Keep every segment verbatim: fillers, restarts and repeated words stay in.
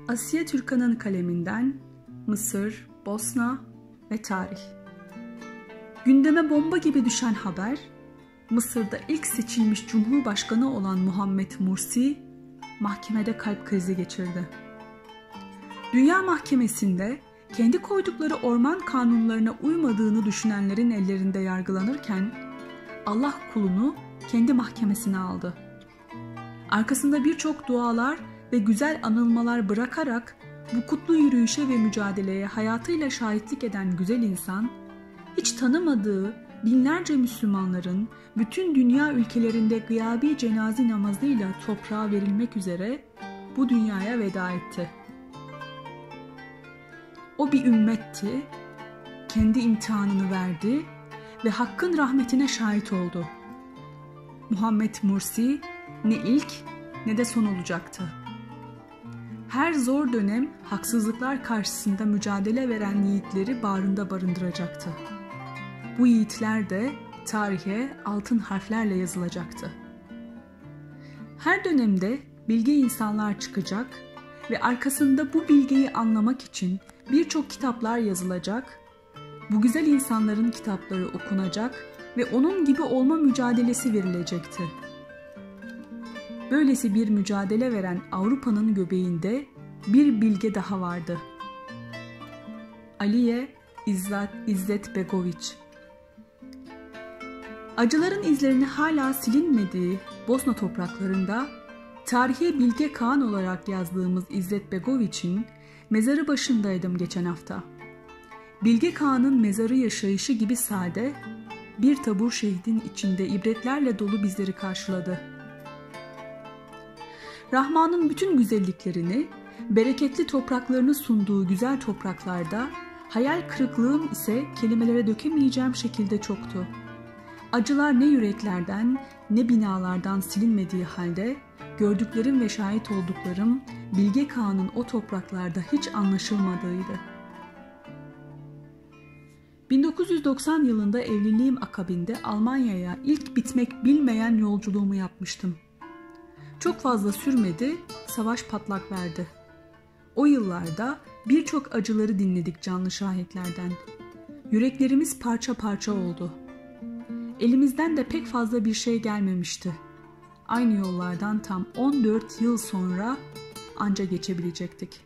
Asiye Türkan'ın kaleminden Mısır, Bosna ve tarih. Gündeme bomba gibi düşen haber, Mısır'da ilk seçilmiş Cumhurbaşkanı olan Muhammed Mursi mahkemede kalp krizi geçirdi. Dünya Mahkemesi'nde kendi koydukları orman kanunlarına uymadığını düşünenlerin ellerinde yargılanırken Allah kulunu kendi mahkemesine aldı. Arkasında birçok dualar ve güzel anılmalar bırakarak bu kutlu yürüyüşe ve mücadeleye hayatıyla şahitlik eden güzel insan, hiç tanımadığı binlerce Müslümanların bütün dünya ülkelerinde gıyabi cenaze namazıyla toprağa verilmek üzere bu dünyaya veda etti. O bir ümmetti, kendi imtihanını verdi ve Hakk'ın rahmetine şahit oldu. Muhammed Mursi ne ilk ne de son olacaktı. Her zor dönem haksızlıklar karşısında mücadele veren yiğitleri bağrında barındıracaktı. Bu yiğitler de tarihe altın harflerle yazılacaktı. Her dönemde bilge insanlar çıkacak ve arkasında bu bilgeyi anlamak için birçok kitaplar yazılacak, bu güzel insanların kitapları okunacak ve onun gibi olma mücadelesi verilecekti. Böylesi bir mücadele veren Avrupa'nın göbeğinde bir bilge daha vardı. Aliye İzzet, İzzet Begoviç. Acıların izlerini hala silinmediği Bosna topraklarında tarihi Bilge Kağan olarak yazdığımız İzzet Begoviç'in mezarı başındaydım geçen hafta. Bilge Kağan'ın mezarı yaşayışı gibi sade, bir tabur şehidin içinde ibretlerle dolu bizleri karşıladı. Rahman'ın bütün güzelliklerini, bereketli topraklarını sunduğu güzel topraklarda hayal kırıklığım ise kelimelere dökemeyeceğim şekilde çoktu. Acılar ne yüreklerden ne binalardan silinmediği halde gördüklerim ve şahit olduklarım Bilge Kağan'ın o topraklarda hiç anlaşılmadığıydı. bin dokuz yüz doksan yılında evliliğim akabinde Almanya'ya ilk bitmek bilmeyen yolculuğumu yapmıştım. Çok fazla sürmedi, savaş patlak verdi. O yıllarda birçok acıları dinledik canlı şahitlerden. Yüreklerimiz parça parça oldu. Elimizden de pek fazla bir şey gelmemişti. Aynı yollardan tam on dört yıl sonra anca geçebilecektik.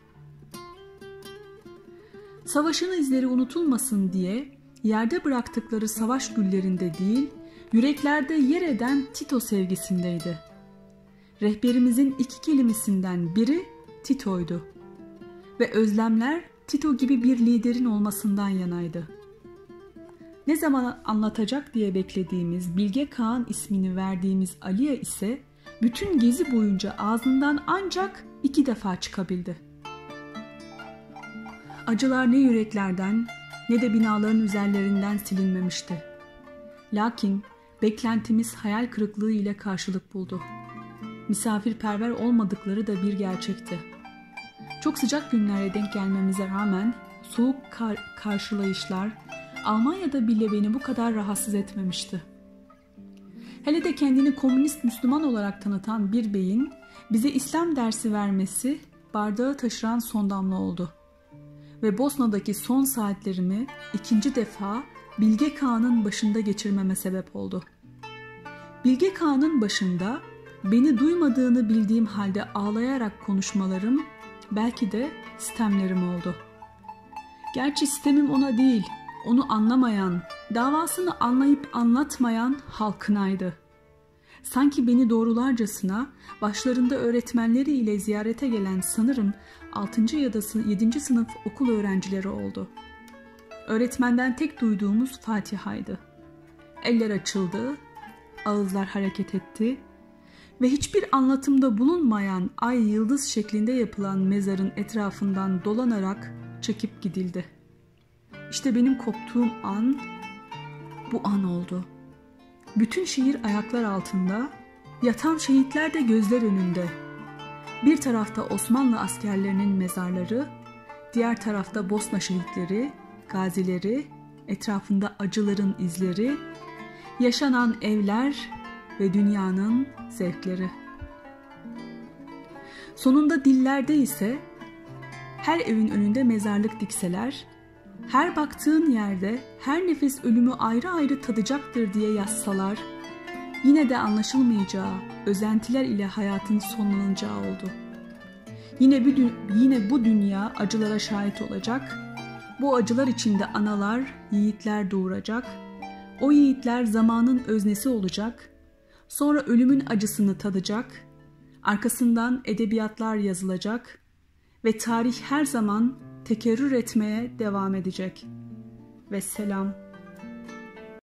Savaşın izleri unutulmasın diye yerde bıraktıkları savaş güllerinde değil, yüreklerde yer eden Tito sevgisindeydi. Rehberimizin iki kelimesinden biri Tito'ydu ve özlemler Tito gibi bir liderin olmasından yanaydı. Ne zaman anlatacak diye beklediğimiz Bilge Kağan ismini verdiğimiz Aliye ise bütün gezi boyunca ağzından ancak iki defa çıkabildi. Acılar ne yüreklerden ne de binaların üzerlerinden silinmemişti. Lakin beklentimiz hayal kırıklığı ile karşılık buldu. Misafirperver olmadıkları da bir gerçekti. Çok sıcak günlere denk gelmemize rağmen soğuk kar- karşılayışlar Almanya'da bile beni bu kadar rahatsız etmemişti. Hele de kendini komünist Müslüman olarak tanıtan bir beyin bize İslam dersi vermesi bardağı taşıran son damla oldu. Ve Bosna'daki son saatlerimi ikinci defa Bilge Kağan'ın başında geçirmeme sebep oldu. Bilge Kağan'ın başında beni duymadığını bildiğim halde ağlayarak konuşmalarım belki de sitemlerim oldu. Gerçi sitemim ona değil, onu anlamayan, davasını anlayıp anlatmayan halkınaydı. Sanki beni doğrularcasına başlarında öğretmenleri ile ziyarete gelen sanırım altıncı ya da yedinci sınıf okul öğrencileri oldu. Öğretmenden tek duyduğumuz Fatiha'ydı. Eller açıldı, ağızlar hareket etti ve hiçbir anlatımda bulunmayan ay yıldız şeklinde yapılan mezarın etrafından dolanarak çekip gidildi. İşte benim koptuğum an bu an oldu. Bütün şehir ayaklar altında, yatan şehitler de gözler önünde. Bir tarafta Osmanlı askerlerinin mezarları, diğer tarafta Bosna şehitleri, gazileri, etrafında acıların izleri, yaşanan evler ve dünyanın zevkleri. Sonunda dillerde ise her evin önünde mezarlık dikseler, her baktığın yerde her nefes ölümü ayrı ayrı tadacaktır diye yazsalar, yine de anlaşılmayacağı, özentiler ile hayatın sonlanacağı oldu. Yine bu, yine bu dünya acılara şahit olacak, bu acılar içinde analar, yiğitler doğuracak, o yiğitler zamanın öznesi olacak, sonra ölümün acısını tadacak, arkasından edebiyatlar yazılacak ve tarih her zaman tekerrür etmeye devam edecek. Vesselam.